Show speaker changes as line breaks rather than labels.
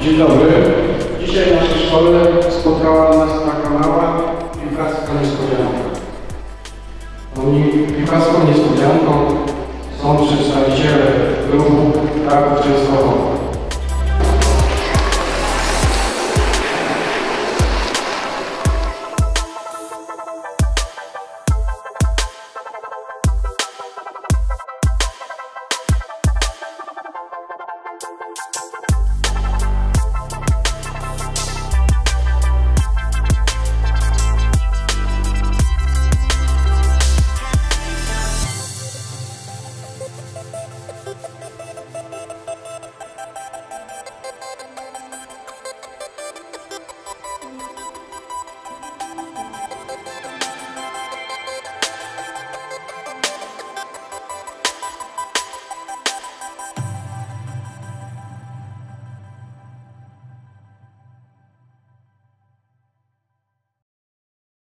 Dzień dobry. Dzisiaj w naszej szkole spotkała nas taka mała piłkarska niespodzianka. Piłkarską niespodzianką są przedstawiciele ruchu Kraków Częstochowa.